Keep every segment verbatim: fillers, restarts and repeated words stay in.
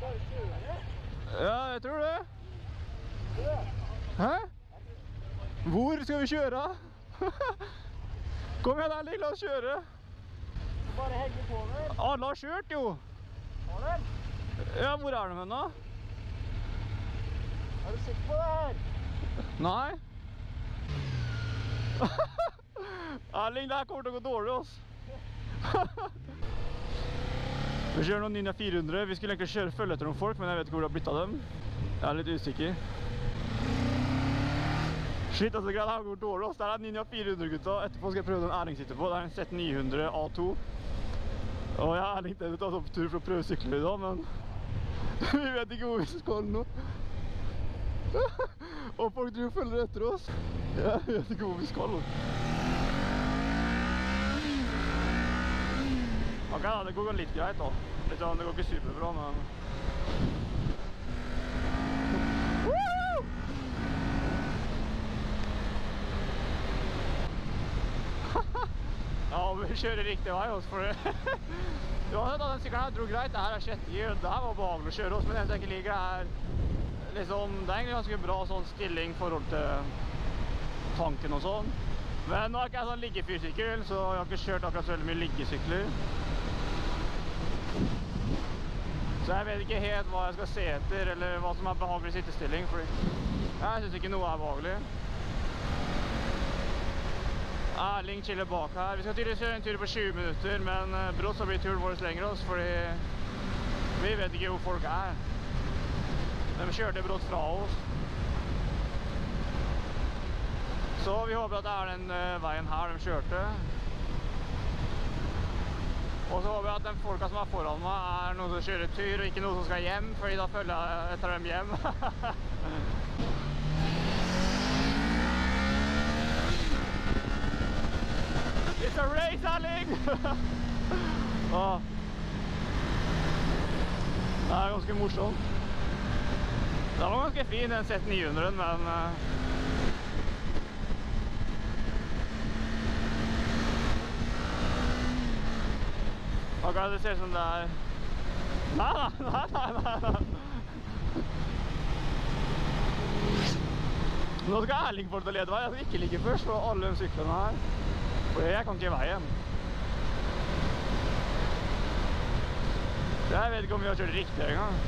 bare kjøre? Ja, jeg tror det. Hæ? Hvor skal vi kjøre? Kom igjen, Erling, la oss kjøre. Bare henge på den. Alle har kjørt, jo. Har den? Ja, hvor er de hen da? Er du sikker på det her? Nei. Erling, det her kommer til å gå dårlig, ass. Vi kjører noen Ninja fire hundre. Vi skulle egentlig kjøre følge etter noen folk, men jeg vet ikke hvor det har blitt av dem. Jeg er litt usikker. Shit, altså, greia, det her går dårlig, ass. Det er Ninja fire hundre, gutta. Etterpå skal jeg prøve den Erling sitter på. Det er en Z ni hundre A to. Og jeg er litt enig til å ta på tur for å prøve sykler i dag, men vi vet ikke hvor vi skal nå. Og folk driver og følger etter oss. Jeg vet ikke hvor vi skal. Ok da, det går litt greit da. Litt sånn, det går ikke superbra, men... Woo! Ja, vi kjører riktig vei også, for det... Uansett da, den sykkelen her dro greit. Det her er sjette gir. Det her var behagelig å kjøre oss, men det jeg ikke liker er... Liksom, det er egentlig ganske bra sånn stilling i forhold til tanken og sånn. Men nå er ikke jeg sånn liggefyrsykkel, så jeg har ikke kjørt akkurat så veldig mye liggesykler. Så jeg vet ikke helt hva jeg skal se etter, eller hva som er behagelig sittestilling, fordi jeg synes ikke noe er behagelig. Erling chiller bak her. Vi skal tydeligvis kjøre en tur på tjue minutter, men brått så blir turen vår lenger oss, fordi vi vet ikke hvor folk er. De kjørte brått fra oss. Så vi håper at det er den veien her de kjørte. Og så håper jeg at de folka som er foran meg er noen som kjører tur, og ikke noen som skal hjem, fordi da følger jeg etter dem hjem. It's a race, Erling! ah. Det er ganske morsomt. Det var ganske fin, den Z ni hundre, men... Ok, det ser ut som det er... Nei, nei, nei, nei, nei. Nå skal Erling få til å lede vei. Jeg skal ikke ligge først for alle de syklene her. For jeg kan ikke i veien. Jeg vet ikke om vi har kjørt riktig en gang.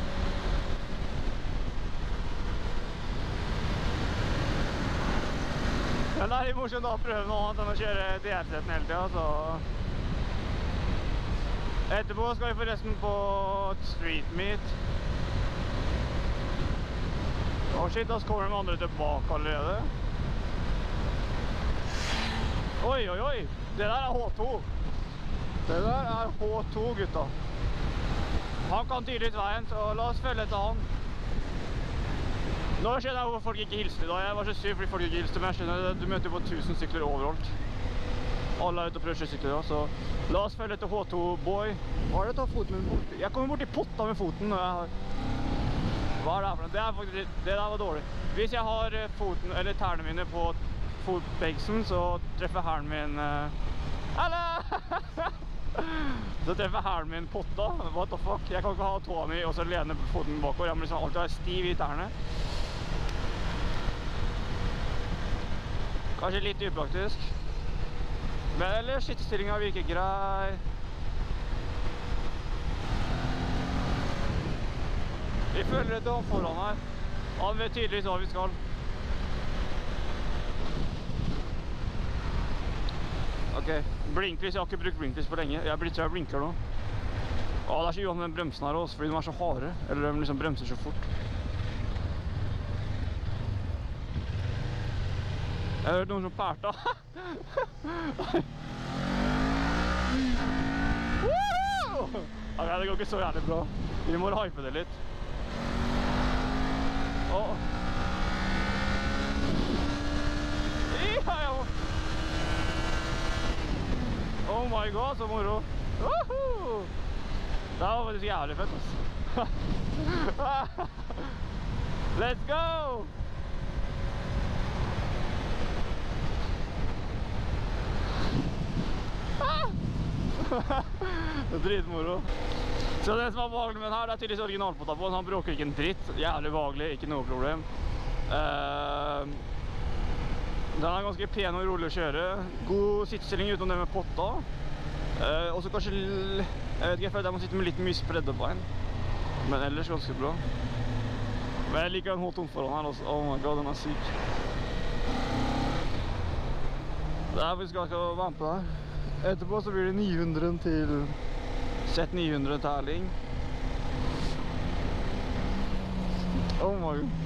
Men det er litt morsomt å prøve noe annet enn å kjøre D R-setten hele tiden, så... Etterpå skal vi forresten på street meet. Å shit, da kommer de andre tilbake allerede. Oi, oi, oi! Det der er H to. Det der er H to, gutta. Han kan tydeligvis veien, så la oss følge etter han. Nå skjønner jeg hvorfor folk ikke hilste i dag. Jeg var så syv fordi folk ikke hilste, men jeg skjønner du møter på tusen sykler overalt. Alle er ute og prøver sykler da, så la oss følge etter H to boy. Hva er det å ta foten min bort? Jeg kommer bort i potta med foten når jeg har... Hva er det her for noe? Det, er faktisk, det der var dårlig. Hvis jeg har foten, eller tærne mine på fotbegsen, så treffer hælen min... Eller! Så treffer hælen min potta. What the fuck? Jeg kan ikke ha tåa mi og så lene foten bakover. Jeg må liksom alltid være stiv i tærne. Kanskje litt upraktisk. Men ellers, sittestillingen virker grei. Vi følger etter han foran her. Han vet tydeligvis hva vi skal. Ok, blinklys. Jeg har ikke brukt blinklys på lenge. Jeg blir tror jeg blinker nå. Å, det er så jobb med den bremsen her også, fordi de er så harde. Eller de liksom bremser så fort. Jeg har hørt noen som pærta. Ok, det går ikke så jævlig bra. Vi må hype det litt. Åh. Ja, ja. Oh my god, så moro. Woohoo! Det var faktisk jævlig fett, altså. Let's go! Det er dritmoro. Så det som var vagelig med den her, det er tydeligvis originalpotta på. Han bråker ikke en dritt. Jævlig vagelig, ikke noe problem. Uh, den er ganske pen og rolig å kjøre. God sittestilling utenom det med potta. Uh, og så kanskje, jeg vet ikke, jeg føler at jeg må sitte med litt mye spredde på en. Men ellers ganske bra. Men jeg liker den H to foran her også. Oh my god, den er syk. Det er vi skal ikke være med på det her. Etterpå så blir det ni hundre til Z ni hundre tærling. Oh my god.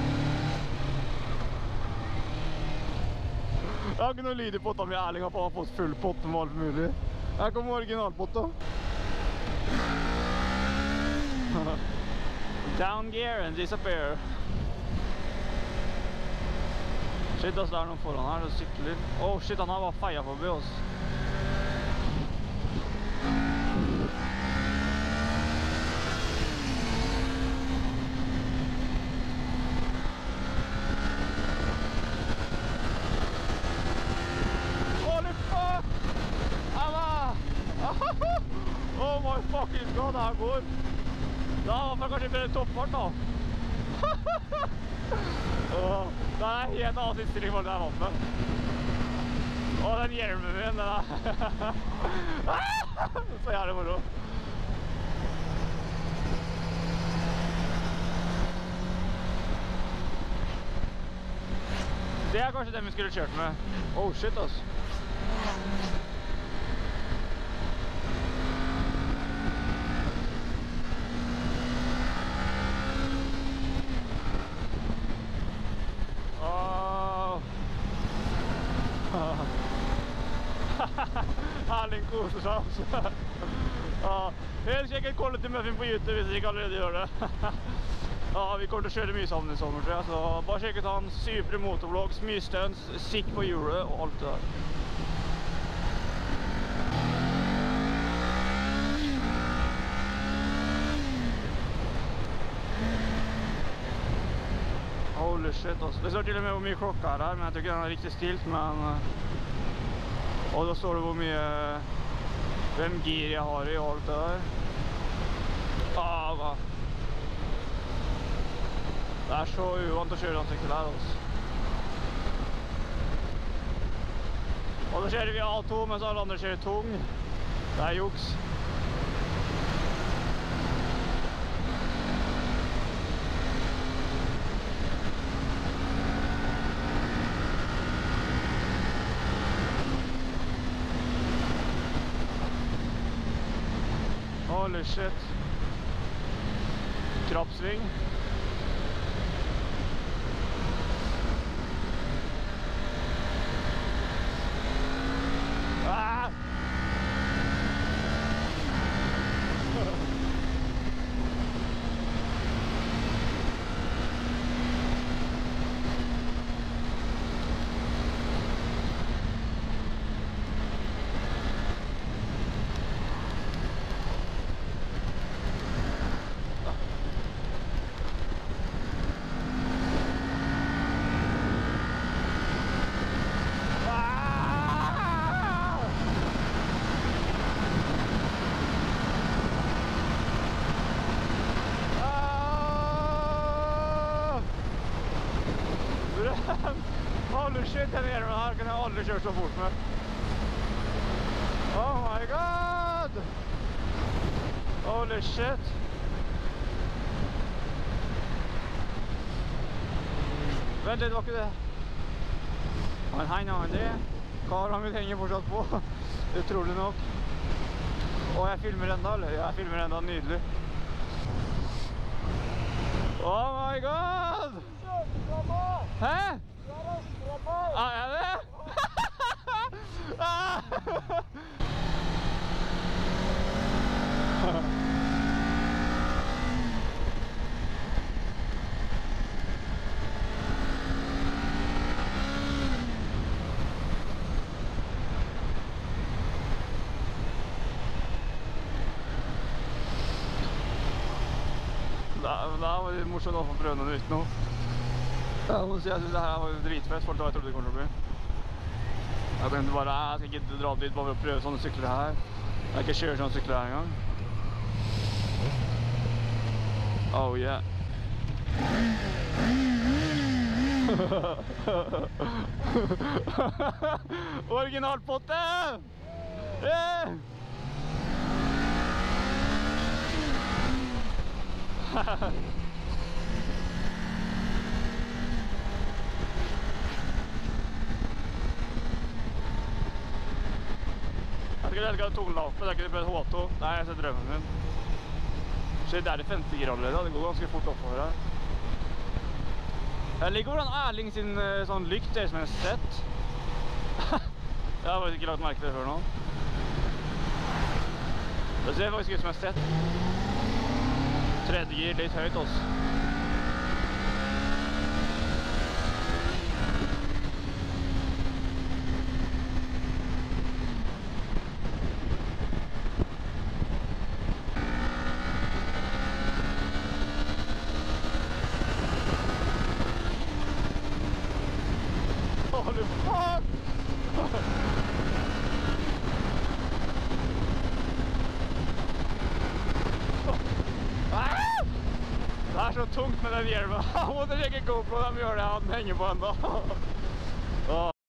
Jeg har ikke noe lyd i potta med Erling, han har fått full pott med alt mulig. Her kommer originalpotta. Down gear and disappear. Shit, altså det er noen foran her, det sykler. Oh shit, han har bare feia forbi oss. Oh my fucking god, det her går. Da var det kanskje mer toppfart da. Oh, det er helt annen innstilling for det jeg vant med. Åh, den hjelmen min, den er... Så jævlig moro. Det er kanskje den vi skulle kjørt med. Oh shit, altså. Erling koser seg også. Ja, helt sikkert quality muffin på YouTube hvis jeg ikke allerede gjør det. Ja, vi kommer til å kjøre mye sammen i sommer, tror jeg. Så bare sjekk ut han syvre motorvlogs, mye stunts, sikk på hjulet og alt det der. Holy shit, altså. Det står til og med hvor mye klokka er her, men jeg tror ikke den er riktig stilt, men... Og da står det hvor mye... Hvem gir jeg har i og alt det der. Ah, hva? Det er så uvant å kjøre den sykkel her, altså. Og da kjører vi A to, mens alle andre kjører tung. Det er juks. Holy shit. Krappsving. Ah! Holy shit, den hjelmen her kan jeg aldri kjøre så fort med. Oh my god! Holy shit! Vent litt, det var ikke det. Men hei nå, det. Kameraet mitt henger fortsatt på. Utrolig nok. Og jeg filmer enda, eller? Jeg filmer enda, nydelig. Oh my god! Hæ? Ah, er det? Det var litt morsomt å få prøve noe nytt nå. Jeg må si, jeg synes det her var dritfett, folk da jeg trodde det kommer til å bli. Jeg tenkte bare, jeg skal ikke dra dit bare for å prøve sånne sykler her. Jeg har ikke kjørt sånne sykler her engang. Oh yeah. Originalpotte! Yeah! Jeg skulle elske å togla opp, men det er ikke bare H to. Nei, jeg ser drømmen min. Så det er det femte gir allerede, det går ganske fort oppover her. Jeg liker hvordan Erling sin sånn lykt er som en sett. Jeg har faktisk ikke lagt merke til det før nå. Det ser faktisk ut som en sett. Tredje gir litt høyt også. Holy fuck! Det er så tungt med den hjelmen. Jeg måtte sjekke GoPro, de gjør det, han henger på enda.